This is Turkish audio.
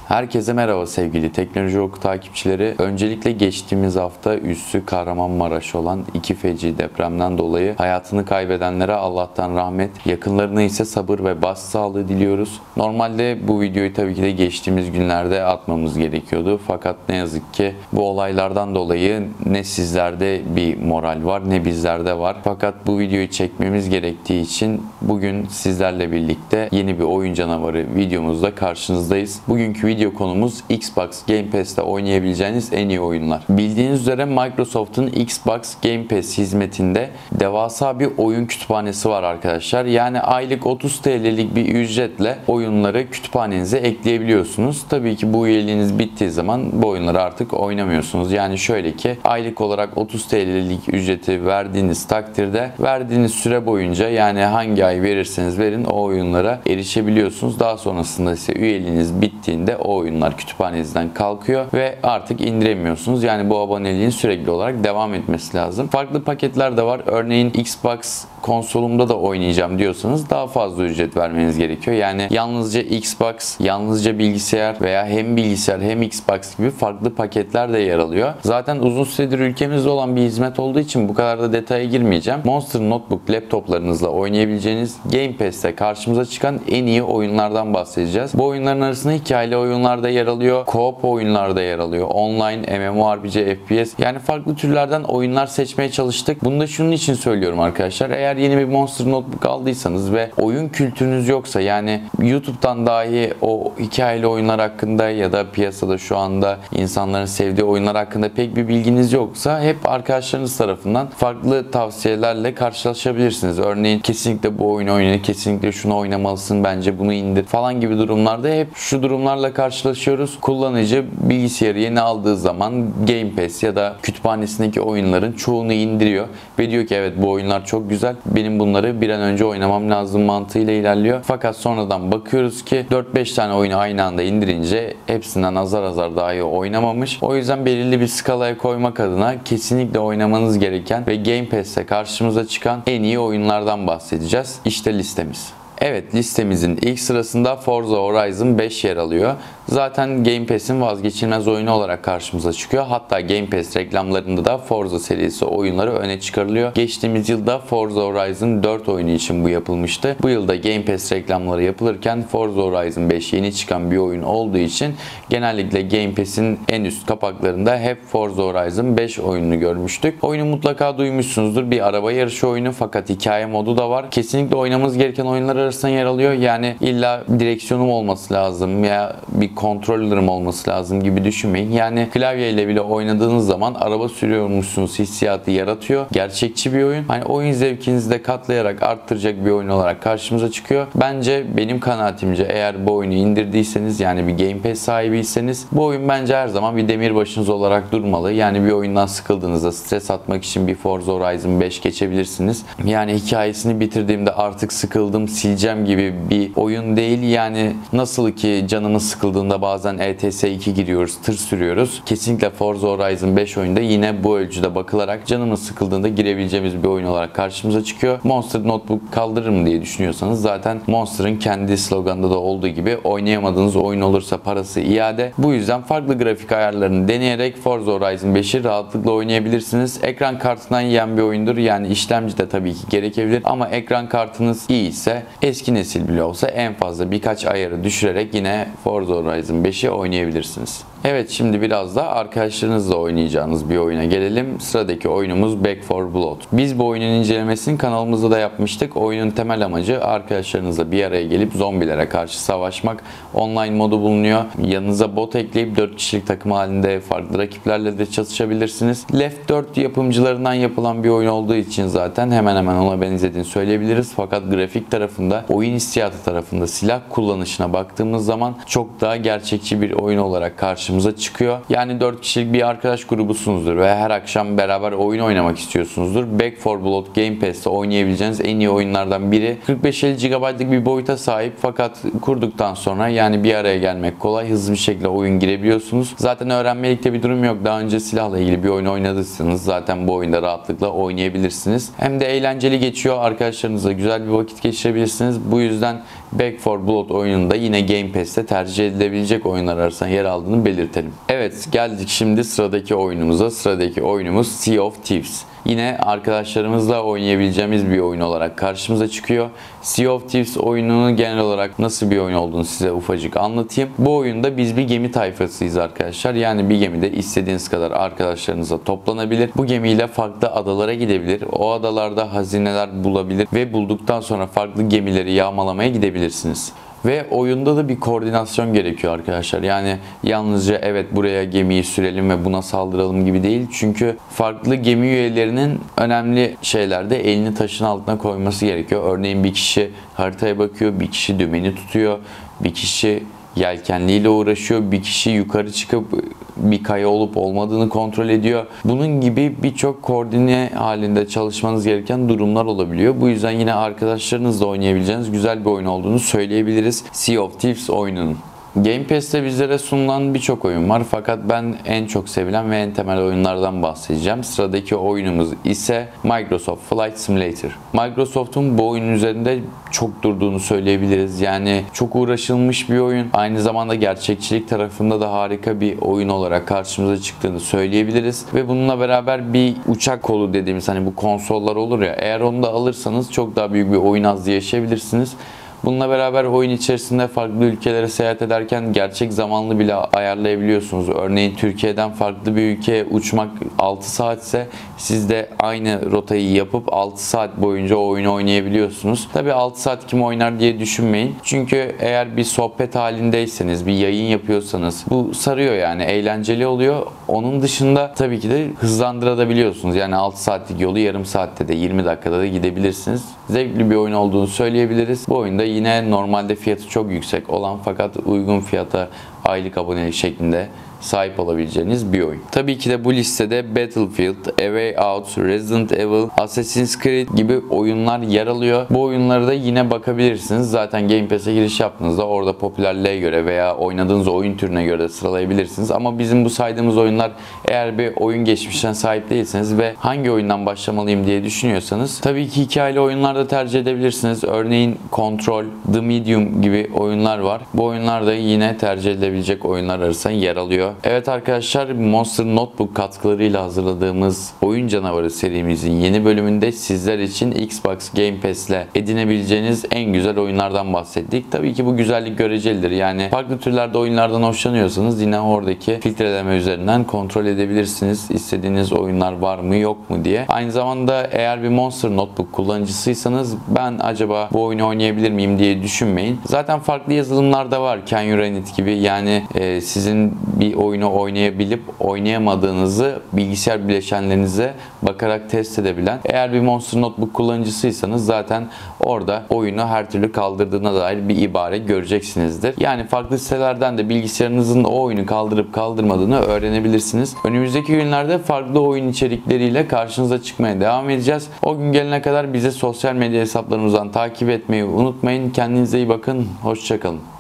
Herkese merhaba sevgili Teknoloji Oku takipçileri. Öncelikle geçtiğimiz hafta üssü Kahramanmaraş olan iki feci depremden dolayı hayatını kaybedenlere Allah'tan rahmet, yakınlarına ise sabır ve başsağlığı diliyoruz. Normalde bu videoyu tabii ki de geçtiğimiz günlerde atmamız gerekiyordu. Fakat ne yazık ki bu olaylardan dolayı ne sizlerde bir moral var ne bizlerde var. Fakat bu videoyu çekmemiz gerektiği için bugün sizlerle birlikte yeni bir oyun canavarı videomuzda karşınızdayız. Bugünkü video konumuz Xbox Game Pass'te oynayabileceğiniz en iyi oyunlar. Bildiğiniz üzere Microsoft'un Xbox Game Pass hizmetinde devasa bir oyun kütüphanesi var arkadaşlar. Yani aylık 30 TL'lik bir ücretle oyunları kütüphanenize ekleyebiliyorsunuz. Tabii ki bu üyeliğiniz bittiği zaman bu oyunları artık oynamıyorsunuz. Yani şöyle ki aylık olarak 30 TL'lik ücreti verdiğiniz takdirde verdiğiniz süre boyunca, yani hangi ay verirseniz verin, o oyunlara erişebiliyorsunuz. Daha sonrasında ise üyeliğiniz bittiğinde o oyunlar kütüphanenizden kalkıyor ve artık indiremiyorsunuz. Yani bu aboneliğin sürekli olarak devam etmesi lazım. Farklı paketler de var. Örneğin Xbox konsolumda da oynayacağım diyorsanız daha fazla ücret vermeniz gerekiyor. Yani yalnızca Xbox, yalnızca bilgisayar veya hem bilgisayar hem Xbox gibi farklı paketler de yer alıyor. Zaten uzun süredir ülkemizde olan bir hizmet olduğu için bu kadar da detaya girmeyeceğim. Monster Notebook laptoplarınızla oynayabileceğiniz Game Pass'te karşımıza çıkan en iyi oyunlardan bahsedeceğiz. Bu oyunların arasında hikayeli oyunlar da yer alıyor, co-op oyunlar da yer alıyor, online, MMORPG, FPS, yani farklı türlerden oyunlar seçmeye çalıştık. Bunu da şunun için söylüyorum arkadaşlar. Eğer yeni bir Monster Notebook aldıysanız ve oyun kültürünüz yoksa, yani YouTube'dan dahi o hikayeli oyunlar hakkında ya da piyasada şu anda insanların sevdiği oyunlar hakkında pek bir bilginiz yoksa hep arkadaşlarınız tarafından farklı tavsiyelerle karşılaşabilirsiniz. Örneğin kesinlikle bu oyunu oyna, kesinlikle şunu oynamalısın, bence bunu indir falan gibi durumlarda hep şu durumlarla karşılaşıyoruz. Kullanıcı bilgisayarı yeni aldığı zaman Game Pass ya da kütüphanesindeki oyunların çoğunu indiriyor ve diyor ki evet bu oyunlar çok güzel, benim bunları bir an önce oynamam lazım mantığıyla ilerliyor. Fakat sonradan bakıyoruz ki 4-5 tane oyunu aynı anda indirince hepsinden azar azar dahi oynamamış. O yüzden belirli bir skalaya koymak adına kesinlikle oynamanız gereken ve Game Pass'te karşımıza çıkan en iyi oyunlardan bahsedeceğiz. İşte listemiz. Evet, listemizin ilk sırasında Forza Horizon 5 yer alıyor. Zaten Game Pass'in vazgeçilmez oyunu olarak karşımıza çıkıyor. Hatta Game Pass reklamlarında da Forza serisi oyunları öne çıkarılıyor. Geçtiğimiz yılda Forza Horizon 4 oyunu için bu yapılmıştı. Bu yılda Game Pass reklamları yapılırken Forza Horizon 5 yeni çıkan bir oyun olduğu için genellikle Game Pass'in en üst kapaklarında hep Forza Horizon 5 oyununu görmüştük. Oyunu mutlaka duymuşsunuzdur. Bir araba yarışı oyunu, fakat hikaye modu da var. Kesinlikle oynamamız gereken oyunlar arasında yer alıyor. Yani illa direksiyonum olması lazım ya bir kontrollerim olması lazım gibi düşünmeyin. Yani klavyeyle bile oynadığınız zaman araba sürüyormuşsunuz hissiyatı yaratıyor. Gerçekçi bir oyun. Hani oyun zevkinizi de katlayarak arttıracak bir oyun olarak karşımıza çıkıyor. Bence, benim kanaatimce, eğer bu oyunu indirdiyseniz, yani bir Game Pass sahibiyseniz, bu oyun bence her zaman bir demirbaşınız olarak durmalı. Yani bir oyundan sıkıldığınızda stres atmak için bir Forza Horizon 5 geçebilirsiniz. Yani hikayesini bitirdiğimde artık sıkıldım, sileceğim gibi bir oyun değil. Yani nasıl ki canımız sıkıldığında bazen ETS 2 giriyoruz, tır sürüyoruz. Kesinlikle Forza Horizon 5 oyunda yine bu ölçüde bakılarak canımız sıkıldığında girebileceğimiz bir oyun olarak karşımıza çıkıyor. Monster Notebook kaldırır mı diye düşünüyorsanız, zaten Monster'ın kendi sloganında da olduğu gibi oynayamadığınız oyun olursa parası iade. Bu yüzden farklı grafik ayarlarını deneyerek Forza Horizon 5'i rahatlıkla oynayabilirsiniz. Ekran kartından yiyen bir oyundur. Yani işlemci de tabii ki gerekebilir ama ekran kartınız iyi ise, eski nesil bile olsa, en fazla birkaç ayarı düşürerek yine Forza Horizon 5'i oynayabilirsiniz. Evet, şimdi biraz da arkadaşlarınızla oynayacağınız bir oyuna gelelim. Sıradaki oyunumuz Back 4 Blood. Biz bu oyunun incelemesini kanalımızda da yapmıştık. Oyunun temel amacı arkadaşlarınızla bir araya gelip zombilere karşı savaşmak. Online modu bulunuyor. Yanınıza bot ekleyip 4 kişilik takım halinde farklı rakiplerle de çatışabilirsiniz. Left 4 yapımcılarından yapılan bir oyun olduğu için zaten hemen hemen ona benzediğini söyleyebiliriz. Fakat grafik tarafında, oyun hissiyatı tarafında, silah kullanışına baktığımız zaman çok daha gerçekçi bir oyun olarak karşımıza çıkıyor. Yani 4 kişilik bir arkadaş grubusunuzdur ve her akşam beraber oyun oynamak istiyorsunuzdur. Back 4 Blood Game Pass'te oynayabileceğiniz en iyi oyunlardan biri. 45-50 GB'lık bir boyuta sahip, fakat kurduktan sonra yani bir araya gelmek kolay. Hızlı bir şekilde oyun girebiliyorsunuz. Zaten öğrenmelikte bir durum yok. Daha önce silahla ilgili bir oyun oynadıysanız zaten bu oyunda rahatlıkla oynayabilirsiniz. Hem de eğlenceli geçiyor. Arkadaşlarınızla güzel bir vakit geçirebilirsiniz. Bu yüzden Back 4 Blood oyununda yine Game Pass'te tercih edilebilecek oyunlar arasında yer aldığını belirtelim. Evet, geldik şimdi sıradaki oyunumuza. Sıradaki oyunumuz Sea of Thieves. Yine arkadaşlarımızla oynayabileceğimiz bir oyun olarak karşımıza çıkıyor. Sea of Thieves oyununun genel olarak nasıl bir oyun olduğunu size ufacık anlatayım. Bu oyunda biz bir gemi tayfasıyız arkadaşlar. Yani bir gemide istediğiniz kadar arkadaşlarınızla toplanabilir. Bu gemiyle farklı adalara gidebilir. O adalarda hazineler bulabilir ve bulduktan sonra farklı gemileri yağmalamaya gidebilirsiniz. Ve oyunda da bir koordinasyon gerekiyor arkadaşlar. Yani yalnızca evet buraya gemiyi sürelim ve buna saldıralım gibi değil. Çünkü farklı gemi üyelerinin önemli şeylerde elini taşın altına koyması gerekiyor. Örneğin bir kişi haritaya bakıyor, bir kişi dümeni tutuyor, bir kişi yelkenliyle uğraşıyor, bir kişi yukarı çıkıp bir kaya olup olmadığını kontrol ediyor. Bunun gibi birçok koordine halinde çalışmanız gereken durumlar olabiliyor. Bu yüzden yine arkadaşlarınızla oynayabileceğiniz güzel bir oyun olduğunu söyleyebiliriz Sea of Thieves oyununun. Game Pass'te bizlere sunulan birçok oyun var fakat ben en çok sevilen ve en temel oyunlardan bahsedeceğim. Sıradaki oyunumuz ise Microsoft Flight Simulator. Microsoft'un bu oyunun üzerinde çok durduğunu söyleyebiliriz. Yani çok uğraşılmış bir oyun. Aynı zamanda gerçekçilik tarafında da harika bir oyun olarak karşımıza çıktığını söyleyebiliriz. Ve bununla beraber bir uçak kolu dediğimiz hani bu konsollar olur ya, eğer onu da alırsanız çok daha büyük bir oyun hazzı yaşayabilirsiniz. Bununla beraber oyun içerisinde farklı ülkelere seyahat ederken gerçek zamanlı bile ayarlayabiliyorsunuz. Örneğin Türkiye'den farklı bir ülkeye uçmak 6 saat ise siz de aynı rotayı yapıp 6 saat boyunca o oyunu oynayabiliyorsunuz. Tabii 6 saat kim oynar diye düşünmeyin. Çünkü eğer bir sohbet halindeyseniz, bir yayın yapıyorsanız bu sarıyor yani, eğlenceli oluyor. Onun dışında tabii ki de hızlandırabiliyorsunuz. Yani 6 saatlik yolu yarım saatte de 20 dakikada da gidebilirsiniz. Zevkli bir oyun olduğunu söyleyebiliriz. Bu oyunda yine normalde fiyatı çok yüksek olan fakat uygun fiyata aylık abonelik şeklinde sahip olabileceğiniz bir oyun. Tabii ki de bu listede Battlefield, A Way Out, Resident Evil, Assassin's Creed gibi oyunlar yer alıyor. Bu oyunlara da yine bakabilirsiniz. Zaten Game Pass'e giriş yaptığınızda orada popülerliğe göre veya oynadığınız oyun türüne göre de sıralayabilirsiniz. Ama bizim bu saydığımız oyunlar, eğer bir oyun geçmişine sahip değilseniz ve hangi oyundan başlamalıyım diye düşünüyorsanız tabii ki hikayeli oyunlar da tercih edebilirsiniz. Örneğin Control, The Medium gibi oyunlar var. Bu oyunlar da yine tercih edilebilecek oyunlar arasında yer alıyor. Evet arkadaşlar, Monster Notebook katkılarıyla hazırladığımız Oyun Canavarı serimizin yeni bölümünde sizler için Xbox Game Pass ile edinebileceğiniz en güzel oyunlardan bahsettik. Tabii ki bu güzellik görecelidir. Yani farklı türlerde oyunlardan hoşlanıyorsanız yine oradaki filtreleme üzerinden kontrol edebilirsiniz. İstediğiniz oyunlar var mı yok mu diye. Aynı zamanda eğer bir Monster Notebook kullanıcısıysanız ben acaba bu oyunu oynayabilir miyim diye düşünmeyin. Zaten farklı yazılımlar da var. Can You Run It gibi. Yani sizin bir oyunu oynayabilip oynayamadığınızı bilgisayar bileşenlerinize bakarak test edebilen, eğer bir Monster Notebook kullanıcısıysanız zaten orada oyunu her türlü kaldırdığına dair bir ibare göreceksinizdir. Yani farklı sitelerden de bilgisayarınızın o oyunu kaldırıp kaldırmadığını öğrenebilirsiniz. Önümüzdeki günlerde farklı oyun içerikleriyle karşınıza çıkmaya devam edeceğiz. O gün gelene kadar bizi sosyal medya hesaplarımızdan takip etmeyi unutmayın. Kendinize iyi bakın. Hoşça kalın.